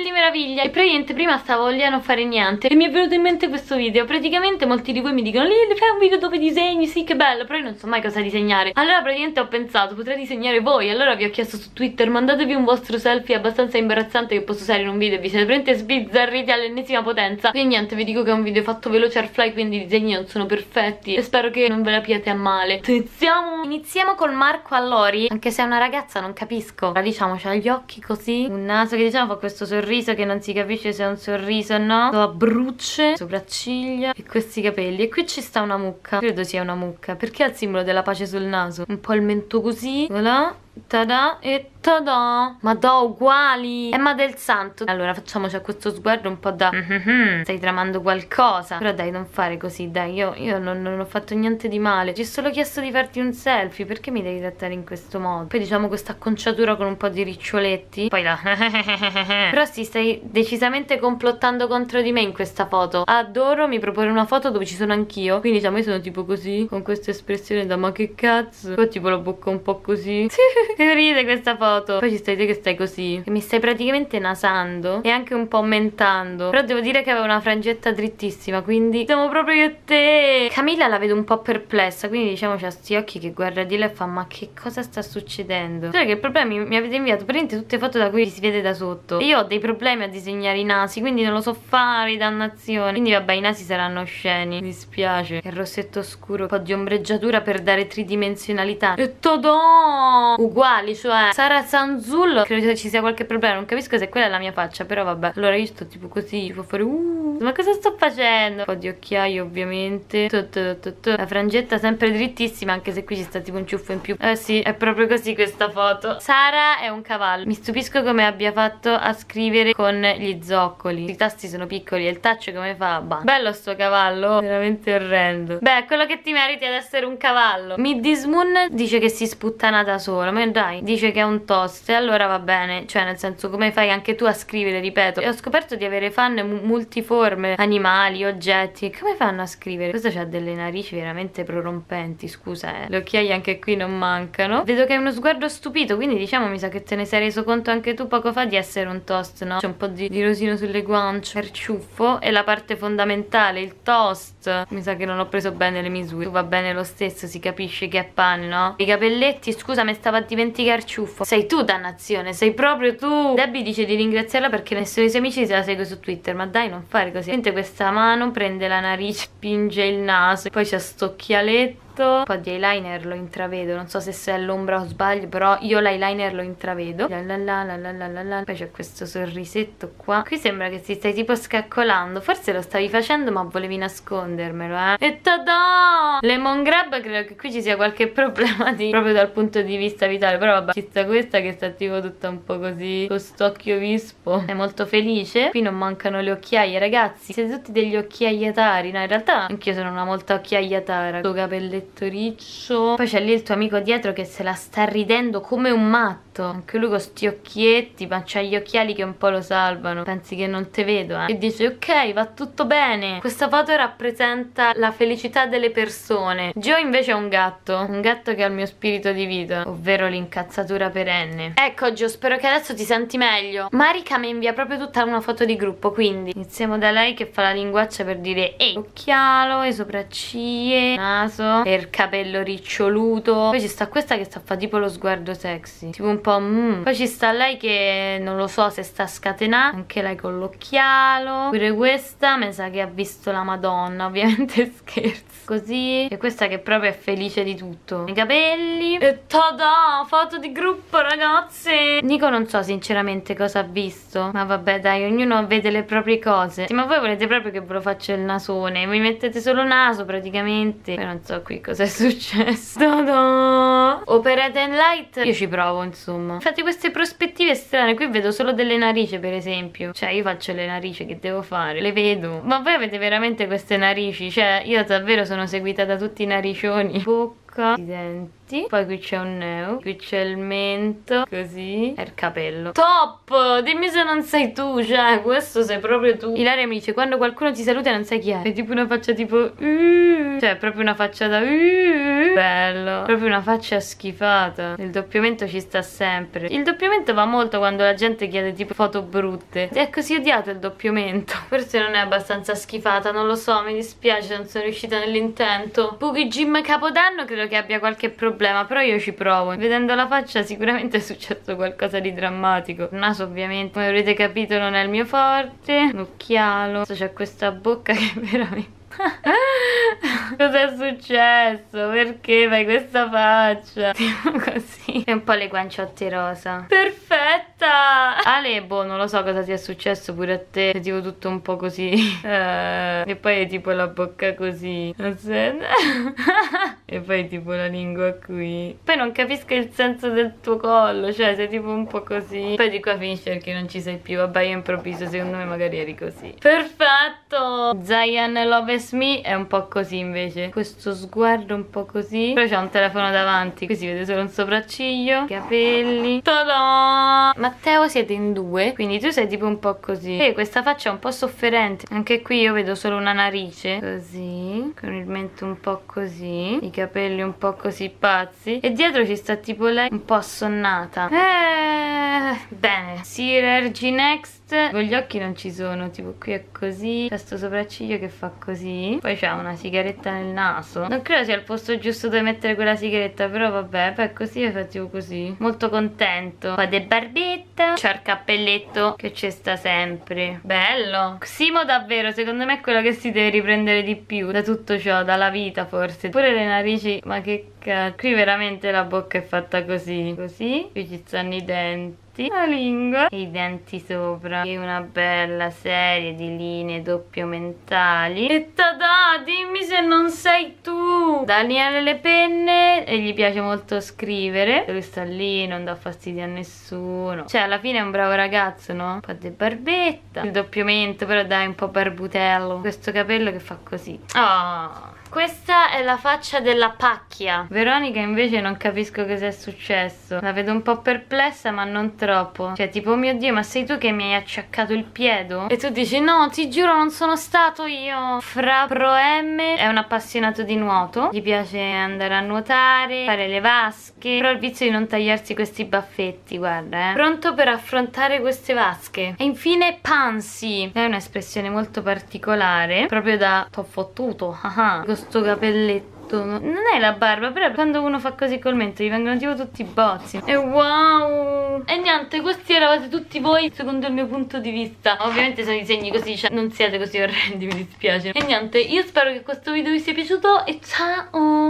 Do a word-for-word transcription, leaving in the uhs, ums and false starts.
di meraviglia. E praticamente prima stavo lì a non fare niente e mi è venuto in mente questo video. Praticamente molti di voi mi dicono: Lily, fai un video dove disegni, sì che bello. Però io non so mai cosa disegnare. Allora praticamente ho pensato, potrei disegnare voi. Allora vi ho chiesto su Twitter: mandatevi un vostro selfie abbastanza imbarazzante che posso usare in un video e vi siete veramente sbizzarriti all'ennesima potenza. Quindi niente, vi dico che è un video fatto veloce al fly, quindi i disegni non sono perfetti e spero che non ve la piate a male. Iniziamo Iniziamo col Marco Allori. Anche se è una ragazza non capisco. Ora diciamo c'ha gli occhi così, un naso che diciamo fa questo sorriso che non si capisce se è un sorriso o no, a brucce, sopracciglia e questi capelli. E qui ci sta una mucca, credo sia una mucca, perché ha il simbolo della pace sul naso, un po' il mento così, voilà, tada e tada. Ma da uguali. Emma del Santo. Allora facciamoci a questo sguardo un po' da mm-hmm, stai tramando qualcosa. Però dai, non fare così, dai. Io, io non, non ho fatto niente di male. Ti ho solo chiesto di farti un selfie. Perché mi devi trattare in questo modo? Poi diciamo questa acconciatura con un po' di riccioletti. Poi là però sì, stai decisamente complottando contro di me in questa foto. Adoro, mi propone una foto dove ci sono anch'io. Quindi diciamo io sono tipo così, con questa espressione da ma che cazzo. Poi tipo la bocca un po' così. Che ride questa foto. Poi ci stai te che stai così, che mi stai praticamente nasando e anche un po' aumentando. Però devo dire che aveva una frangetta drittissima, quindi siamo proprio io e te. Camilla la vedo un po' perplessa, quindi diciamo c'ha sti occhi che guarda di là e fa ma che cosa sta succedendo? Cioè che il problema mi, mi avete inviato praticamente tutte foto da cui si vede da sotto e io ho dei problemi a disegnare i nasi, quindi non lo so fare, dannazione. Quindi vabbè, i nasi saranno sceni, mi dispiace. Il rossetto scuro, un po' di ombreggiatura per dare tridimensionalità e todò uguali, cioè Sara Sanzul, credo che ci sia qualche problema, non capisco se quella è la mia faccia, però vabbè. Allora io sto tipo così, può fare uh, ma cosa sto facendo? Un po' di occhiaie ovviamente, la frangetta sempre drittissima, anche se qui ci sta tipo un ciuffo in più. Eh sì, è proprio così questa foto. Sara è un cavallo. Mi stupisco come abbia fatto a scrivere con gli zoccoli. I tasti sono piccoli e il touch come fa? Bah. Bello sto cavallo, veramente orrendo. Beh, quello che ti meriti è ad essere un cavallo. Middis Moon dice che si sputtana da sola, ma dai, dice che è un toast e allora va bene, cioè nel senso come fai anche tu a scrivere, ripeto. E ho scoperto di avere fan multiforme, animali, oggetti. Come fanno a scrivere? Questo c'ha delle narici veramente prorompenti, scusa eh. Le occhiaie anche qui non mancano. Vedo che hai uno sguardo stupito, quindi diciamo mi sa che te ne sei reso conto anche tu poco fa di essere un toast, no? C'è un po' di, di rosino sulle guance, il ciuffo e la parte fondamentale, il toast. Mi sa che non ho preso bene le misure. Tu va bene lo stesso, si capisce che è pane, no? I capelletti, scusa, mi stavo a dimenticare ciuffo. Sei tu dannazione, sei proprio tu. Debbie dice di ringraziarla perché nessuno dei suoi amici se la segue su Twitter. Ma dai, non fare così. Mentre questa mano prende la narice, spinge il naso, poi c'è sto occhialetto. Un po' di eyeliner lo intravedo, non so se è all'ombra o sbaglio, però io l'eyeliner lo intravedo. La la la la la la la la. Poi c'è questo sorrisetto qua. Qui sembra che si stai tipo scaccolando. Forse lo stavi facendo ma volevi nascondermelo, eh. E tada! Lemon grab, credo che qui ci sia qualche problema di proprio dal punto di vista vitale. Però vabbè, ci sta questa che sta tipo tutta un po' così, con st'occhio vispo. È molto felice. Qui non mancano le occhiaie, ragazzi. Siete tutti degli occhiaiatari. No, in realtà anch'io sono una molta occhiaiatara. Sto capelletto riccio. Poi c'è lì il tuo amico dietro che se la sta ridendo come un matto. Anche lui con sti occhietti, ma c'ha gli occhiali che un po' lo salvano. Pensi che non te vedo, eh? E dice ok, va tutto bene. Questa foto rappresenta la felicità delle persone. Joe invece è un gatto. Un gatto che ha il mio spirito di vita, ovvero l'incazzatura perenne. Ecco Joe, spero che adesso ti senti meglio. Marica mi invia proprio tutta una foto di gruppo, quindi iniziamo da lei che fa la linguaccia per dire ehi, occhialo, e sopracciglia, naso e il capello riccioluto. Poi ci sta questa che sta fa tipo lo sguardo sexy, tipo un po' mm. Poi ci sta lei che non lo so se sta scatenando, anche lei con l'occhialo. Pure questa mi sa che ha visto la Madonna, ovviamente scherzo. Così. E questa che proprio è felice di tutto. I capelli. E tada! Foto di gruppo, ragazze. Nico non so sinceramente cosa ha visto, ma vabbè dai, ognuno vede le proprie cose. Sì, ma voi volete proprio che ve lo faccia il nasone? Mi mettete solo naso praticamente. Poi non so qui cosa è successo. Tada! Operate in light. Io ci provo insomma. Infatti queste prospettive strane. Qui vedo solo delle narici per esempio. Cioè io faccio le narici, che devo fare? Le vedo. Ma voi avete veramente queste narici? Cioè io davvero sono seguita da tutti i naricioni. Bocca, i denti. occhietti, poi qui c'è un neo, qui c'è il mento, così, e il capello. Top! Dimmi se non sei tu, cioè, questo sei proprio tu. Ilaria mi dice, quando qualcuno ti saluta non sai chi è. È tipo una faccia tipo uh, cioè, proprio una faccia da uh, bello. Proprio una faccia schifata. Il doppiamento ci sta sempre. Il doppiamento va molto quando la gente chiede tipo foto brutte. È così odiato il doppiamento. Forse non è abbastanza schifata, non lo so, mi dispiace, non sono riuscita nell'intento. Pookie Jim Capodanno credo che abbia qualche problema, però io ci provo. Vedendo la faccia sicuramente è successo qualcosa di drammatico. Il naso ovviamente, come avrete capito, non è il mio forte. L'occhialo. C'è questa bocca che veramente... Cos'è successo? Perché fai questa faccia? Tipo così. E un po' le guanciotte rosa. Perfetta! Ale, boh, non lo so cosa sia successo pure a te. È tipo tutto un po' così. uh, E poi è tipo la bocca così. E poi tipo la lingua qui. Poi non capisco il senso del tuo collo. Cioè sei tipo un po' così. Poi di qua finisce perché non ci sei più. Vabbè, io improvviso, secondo me magari eri così. Perfetto! Zayn Loves Me è un po' così invece. Questo sguardo un po' così. Però c'è un telefono davanti. Qui si vede solo un sopracciglio. Capelli. Ta-da! Matteo siete in due, quindi tu sei tipo un po' così. E questa faccia è un po' sofferente. Anche qui io vedo solo una narice. Così. Con il mento un po' così. I capelli un po' così pazzi. E dietro ci sta tipo lei un po' assonnata. Eh, bene. Synergy Next. Con gli occhi non ci sono. Tipo qui è così. C'è sto sopracciglio che fa così. Poi c'ha una sigaretta nel naso. Non credo sia il posto giusto dove mettere quella sigaretta, però vabbè. Poi così è fatto così. Molto contento. Poi de barbetta. C'ha il cappelletto che ci sta sempre. Bello. Simo davvero, secondo me è quello che si deve riprendere di più da tutto ciò, dalla vita forse. Pure le narici, ma che cazzo. Qui veramente la bocca è fatta così. Così. Qui ci stanno i denti, la lingua e i denti sopra. E una bella serie di linee doppio mentali. E tada, dimmi se non sei tu. Daniele le penne. E gli piace molto scrivere. Lui sta lì, non dà fastidio a nessuno. Cioè alla fine è un bravo ragazzo, no? Un po' di barbetta. Il doppiamento però dai, un po' barbutello. Questo capello che fa così. Oh, questa è la faccia della pacchia. Veronica invece non capisco cosa è successo. La vedo un po' perplessa ma non troppo. Cioè tipo, oh mio Dio, ma sei tu che mi hai acciaccato il piede? E tu dici no, ti giuro non sono stato io. Fra Pro M è un appassionato di nuoto. Gli piace andare a nuotare, fare le vasche. Però ha il vizio di non tagliarsi questi baffetti, guarda eh. Pronto per affrontare queste vasche. E infine Pansy. È un'espressione molto particolare. Proprio da t'ho fottuto. Ah, questo capelletto. Non è la barba, però quando uno fa così col mento gli vengono tipo tutti i bozzi. E wow. E niente, questi eravate tutti voi secondo il mio punto di vista. Ovviamente sono disegni così, cioè non siete così orrendi, mi dispiace. E niente, io spero che questo video vi sia piaciuto e ciao.